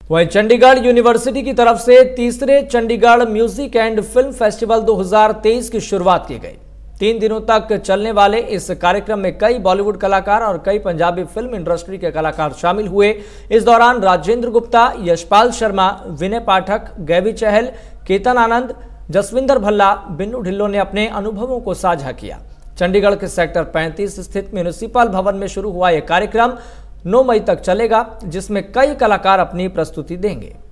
वहीं चंडीगढ़ यूनिवर्सिटी की तरफ से तीसरे Chandigarh music and film festival 2023 की शुरुआत की गई। 3 दिनों तक चलने वाले इस कार्यक्रम में कई बॉलीवुड कलाकार और कई पंजाबी फिल्म इंडस्ट्री के कलाकार शामिल हुए। इस दौरान राजेंद्र गुप्ता, यशपाल शर्मा, विनय पाठक, गैवी चहल, केतन आनंद, जसविंदर भल्ला, बिन्नू ढिल्लों ने अपने अनुभवों को साझा किया। चंडीगढ़ के सेक्टर 35 स्थित म्यूनिसिपल भवन में शुरू हुआ यह कार्यक्रम 9 मई तक चलेगा, जिसमें कई कलाकार अपनी प्रस्तुति देंगे।